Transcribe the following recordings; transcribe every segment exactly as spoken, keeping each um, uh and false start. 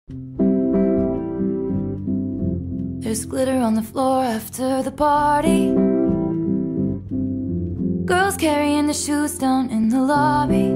There's glitter on the floor after the party. Girls carrying the shoes down in the lobby.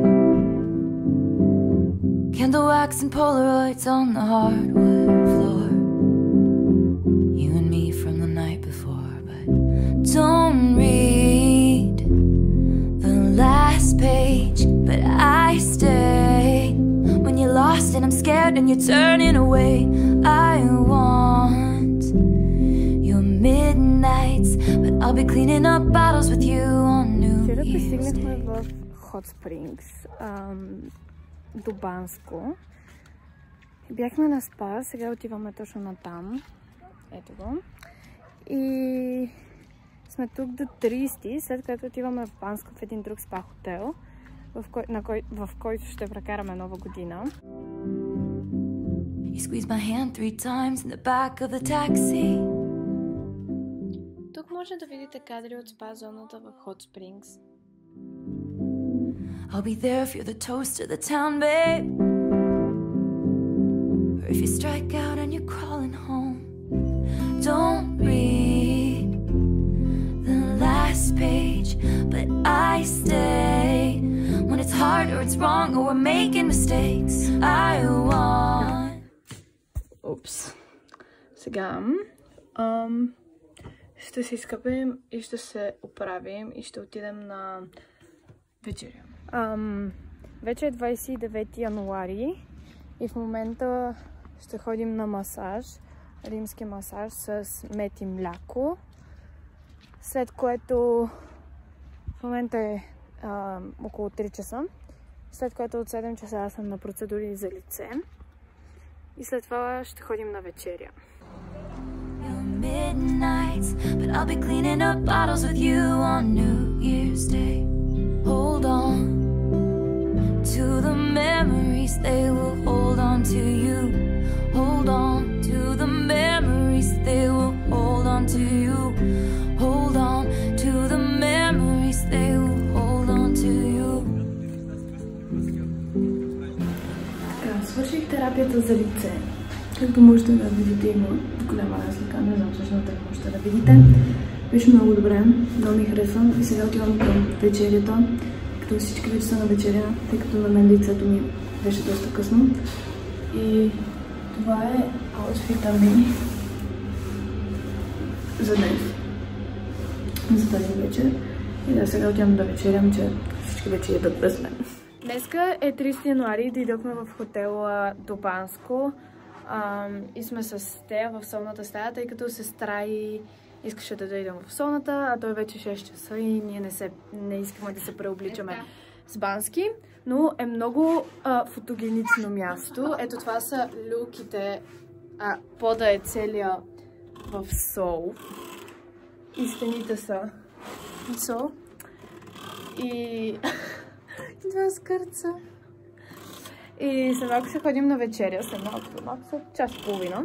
Candle wax and Polaroids on the hardwood floor. You and me from the night before. But don't read the last page, but I stay. When you're lost and I'm scared and you're turning away, I want your midnights, but I'll be cleaning up bottles with you on New Вчера Year's пристигнахме Day. в Hot Springs, ам, до Банско. Бяхме на спа, сега отиваме точно на там. Ето го. И сме тук до тридесети, след което отиваме в Банско в един друг спа хотел, в, кой, на кой, в който ще прекараме нова година. You squeeze my hand three times in the back of the taxi. Тук може да видите кадри от спа зоната в Hot Springs. I'll be there if you're the toast of the town, babe. Or if you strike out and you're crawling home. Don't read the last page, but I stay. When it's hard or it's wrong or we're making mistakes, I want. Упс. Сега ам, ще се изкъпим и ще се оправим и ще отидем на вечеря. Ам, вече е двадесет и девети януари и в момента ще ходим на масаж, римски масаж с мед и мляко, след което в момента е ам, около три часа, след което от седем часа аз съм на процедури за лице и след това ще ходим на вечеря. Midnights, but I'll be cleaning up bottles with you on New Year's Day. Hold on to the memories, they will hold on to you. Hold on to the memories, they will hold on to you. Hold on to the memories, they will hold on to you. Така, свърших терапията за лице. Както можете да видите, има голяма разлика, не знам всъщност дали можете да видите. Беше много добре, много ми харесвам и сега отивам към вечерята, като всички вече са на вечеря, тъй като на мен лицето ми беше доста късно. И това е аутфита ми за днес, за тази вечер. И да, сега отивам да вечерям, че всички вече ядат без мен. Днеска е тридесети януари, дойдохме в хотела до Банско. Um, и сме с тея в солната стая, тъй като сестра и искаше да дойдем в солната, а той вече шест часа и ние не, се, не искаме да се преобличаме с бански, но е много а, фотогенично място. Ето това са люките, а пода е целия в сол и стените са сол и това е скърца. И след малко ще ходим на вечеря, след малко, след малко, след час и половина.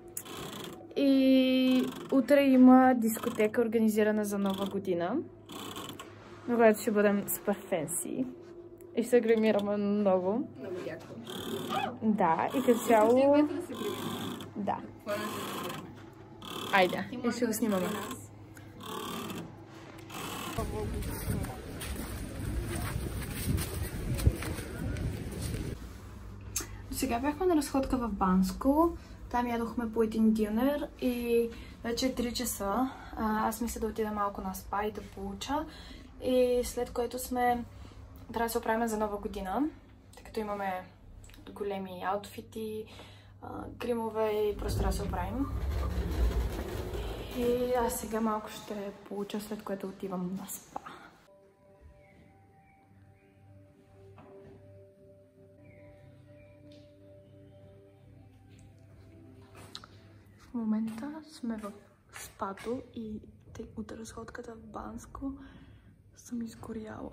И утре има дискотека, организирана за нова година, на която ще бъдем супер фенси. И ще се гримираме много. Много яко. Да, и като цяло... Да. Айде, и ще го снимаме. Сега бяхме на разходка в Банско. Там ядохме по един дюнер и вече е три часа. Аз мисля да отида малко на спа и да получа. И след което сме... Трябва да се оправим за нова година, тъй като имаме големи аутфити, гримове и просто трябва да се оправим. И аз сега малко ще получа, след което отивам на спа. В момента сме в спато и тъй от разходката в Банско съм изгоряла.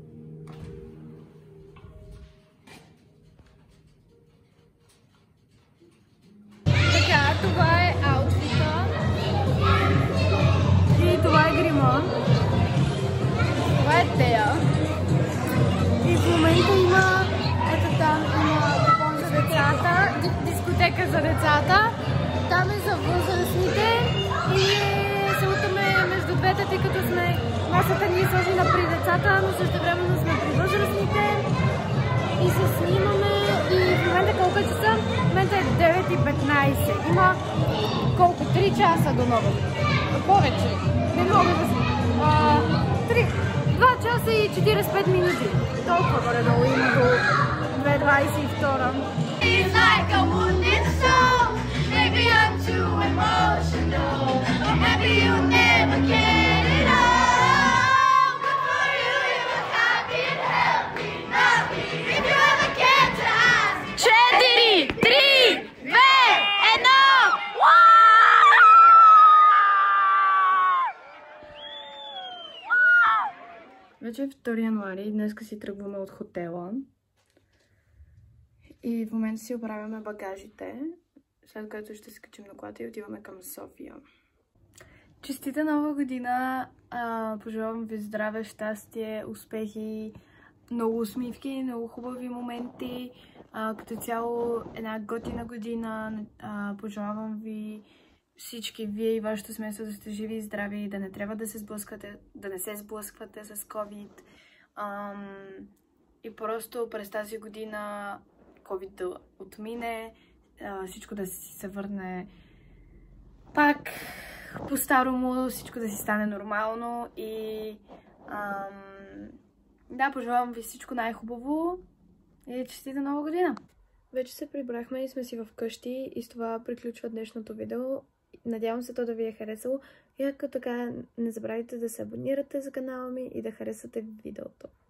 Така, това е аутфита и това е грима. Това е тея. И в момента има, ето там има купон за децата. Дискотека за децата, там е за възрастните и се лутаме между двете, тъй като сме масата ни е сложена при децата, но също времено сме при възрастните и се снимаме. И в момента колко е часа? В момента е девет и петнайсет. Има колко? три часа до нова година. Повече. Не мога да снимам. два часа и четирийсет и пет минути. Толкова горе-долу има до две двайсет и втора. It's like a wounded soul. Maybe I'm too emotional. I'm happy you never get it all. Good for you, you look happy and healthy. Nothing. If you ever get to ask. четири, три, две, едно. Вече е втори януари, днеска си тръгваме от хотела и в момента си оправяме багажите, след което ще се качим на колата и отиваме към София. Честита нова година! А, пожелавам ви здраве, щастие, успехи, много усмивки, много хубави моменти, а, като цяло една готина година. А, пожелавам ви всички вие и вашето семейство да сте живи и здрави и да не трябва да се сблъсквате, да не се сблъсквате с COVID. Ам, и просто през тази година COVID да отмине, а, всичко да си се върне пак по-старому, всичко да си стане нормално и ам, да, пожелавам ви всичко най-хубаво и честита нова година! Вече се прибрахме и сме си вкъщи и с това приключва днешното видео. Надявам се то да ви е харесало и ако така не забравяйте да се абонирате за канала ми и да харесате видеото.